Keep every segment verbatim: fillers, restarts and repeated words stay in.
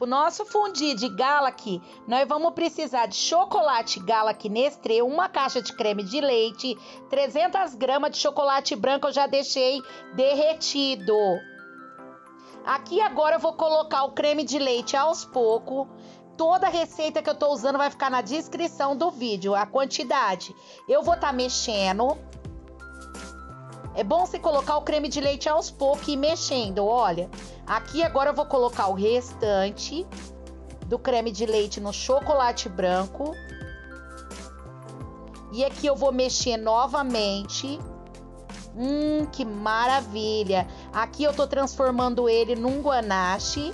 Pro nosso fundi de Galac, nós vamos precisar de chocolate Galac Nestlé, uma caixa de creme de leite, trezentas gramas de chocolate branco eu já deixei derretido. Aqui agora eu vou colocar o creme de leite aos poucos. Toda a receita que eu tô usando vai ficar na descrição do vídeo, a quantidade. Eu vou estar mexendo. É bom você colocar o creme de leite aos poucos e ir mexendo, olha. Aqui agora eu vou colocar o restante do creme de leite no chocolate branco. E aqui eu vou mexer novamente. Hum, que maravilha! Aqui eu tô transformando ele num ganache.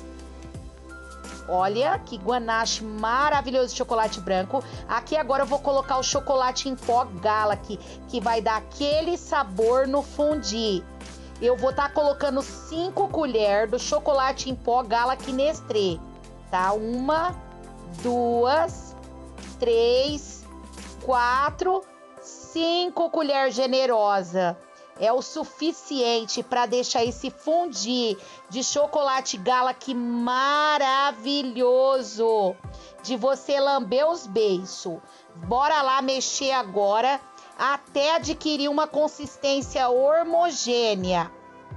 Olha, que ganache maravilhoso de chocolate branco. Aqui agora eu vou colocar o chocolate em pó Galac, que vai dar aquele sabor no fundi. Eu vou estar tá colocando cinco colheres do chocolate em pó Galac Nestlé, tá? Uma, duas, três, quatro, cinco colheres generosa. É o suficiente para deixar esse fundi de chocolate Galac maravilhoso, de você lamber os beiços. Bora lá mexer agora até adquirir uma consistência homogênea.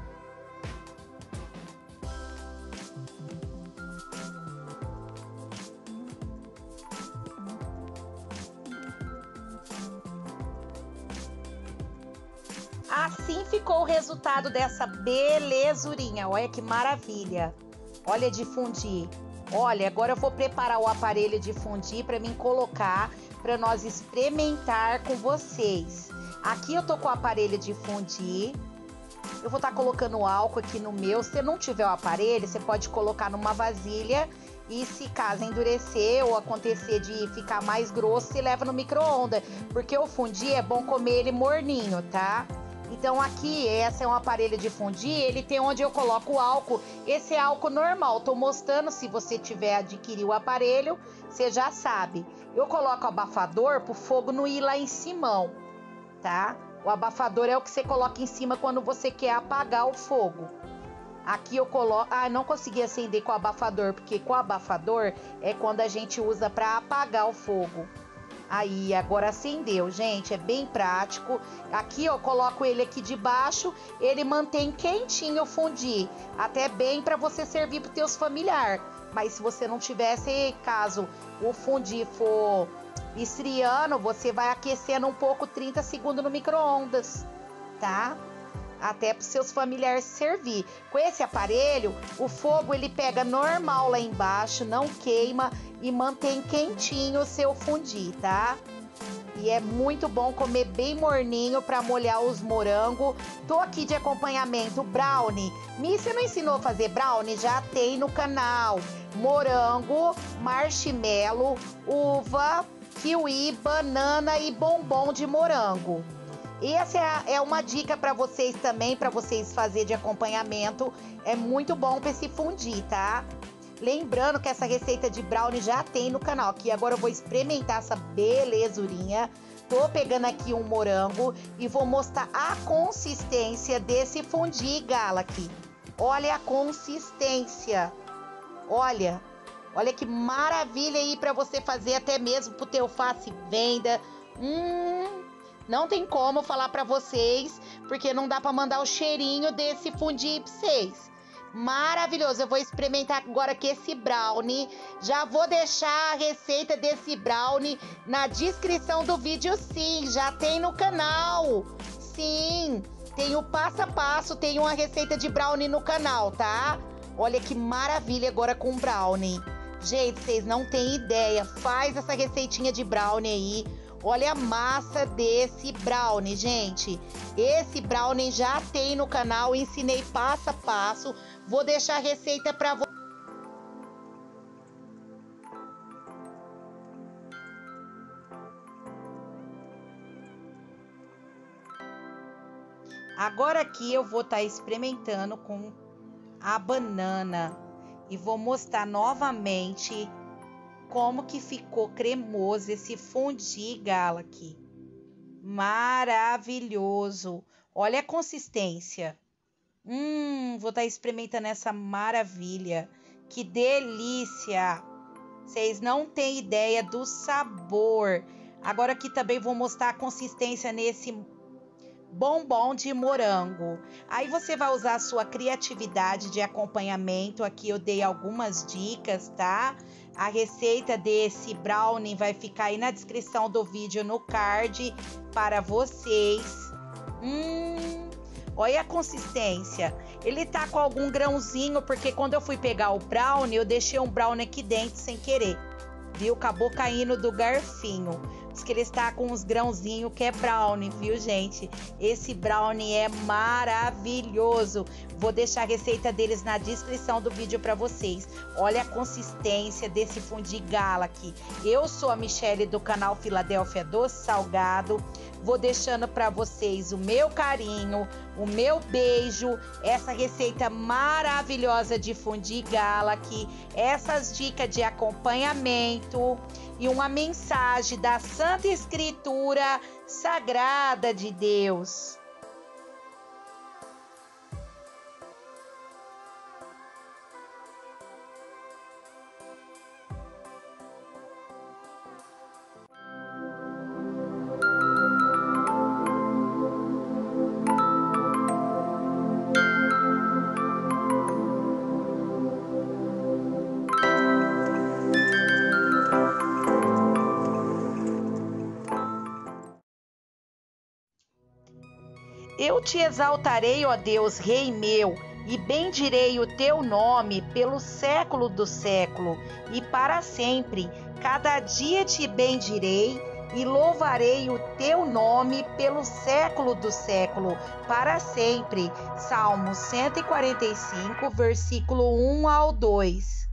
Assim ficou o resultado dessa belezurinha. Olha que maravilha. Olha de fundir. Olha, agora eu vou preparar o aparelho de fundir para mim colocar, para nós experimentar com vocês. Aqui eu tô com o aparelho de fundir. Eu vou estar tá colocando álcool aqui no meu. Se não tiver o aparelho, você pode colocar numa vasilha. E se caso endurecer ou acontecer de ficar mais grosso, você leva no micro-ondas. Porque o fundir é bom comer ele morninho, tá? Então aqui, esse é um aparelho de fundir, ele tem onde eu coloco o álcool. Esse é álcool normal, tô mostrando, se você tiver adquirir o aparelho, você já sabe. Eu coloco o abafador pro fogo não ir lá em cima, tá? O abafador é o que você coloca em cima quando você quer apagar o fogo. Aqui eu coloco... Ah, não consegui acender com o abafador, porque com o abafador é quando a gente usa para apagar o fogo. Aí, agora acendeu, gente, é bem prático. Aqui eu coloco ele aqui de baixo, ele mantém quentinho o fundi, até bem para você servir para os teus familiares. Mas se você não tivesse, caso o fundi for esfriando, você vai aquecendo um pouco, trinta segundos no micro-ondas, tá? Até para os seus familiares servir. Com esse aparelho, o fogo ele pega normal lá embaixo, não queima e mantém quentinho o seu fundi, tá? E é muito bom comer bem morninho para molhar os morangos. Tô aqui de acompanhamento brownie. Mi, você não ensinou a fazer brownie? Já tem no canal. Morango, marshmallow, uva, kiwi, banana e bombom de morango. Essa é, é uma dica para vocês também, para vocês fazer de acompanhamento. É muito bom para se fundir, tá? Lembrando que essa receita de brownie já tem no canal. Aqui agora eu vou experimentar essa belezurinha. Tô pegando aqui um morango e vou mostrar a consistência desse fundi Galac. Olha a consistência. Olha, olha que maravilha aí para você fazer até mesmo pro teu face venda. Hum... Não tem como falar para vocês, porque não dá para mandar o cheirinho desse fundi para vocês. Maravilhoso. Eu vou experimentar agora aqui esse brownie. Já vou deixar a receita desse brownie na descrição do vídeo, sim. Já tem no canal. Sim, tem o passo a passo, tem uma receita de brownie no canal, tá? Olha que maravilha agora com brownie. Gente, vocês não têm ideia. Faz essa receitinha de brownie aí. Olha a massa desse brownie, gente. Esse brownie já tem no canal, ensinei passo a passo. Vou deixar a receita para vocês. Agora aqui eu vou estar tá experimentando com a banana e vou mostrar novamente como que ficou cremoso esse fundi Galac. Maravilhoso. Olha a consistência. Hum, vou estar tá experimentando essa maravilha. Que delícia! Vocês não têm ideia do sabor. Agora aqui também vou mostrar a consistência nesse bombom de morango. Aí você vai usar a sua criatividade de acompanhamento. Aqui eu dei algumas dicas, tá? A receita desse brownie vai ficar aí na descrição do vídeo, no card, para vocês. Hum, olha a consistência. Ele tá com algum grãozinho, porque quando eu fui pegar o brownie, eu deixei um brownie aqui dentro sem querer. Viu? Acabou caindo do garfinho. Diz que ele está com uns grãozinhos que é brownie, viu, gente? Esse brownie é maravilhoso. Vou deixar a receita deles na descrição do vídeo para vocês. Olha a consistência desse fundi gala aqui. Eu sou a Michele do canal Filadélfia Doce Salgado. Vou deixando para vocês o meu carinho, o meu beijo, essa receita maravilhosa de fundi gala aqui, essas dicas de acompanhamento e uma mensagem da Santa Escritura Sagrada de Deus. Eu te exaltarei, ó Deus, Rei meu, e bendirei o teu nome pelo século do século e para sempre. Cada dia te bendirei e louvarei o teu nome pelo século do século, para sempre. Salmo cento e quarenta e cinco, versículo um ao dois.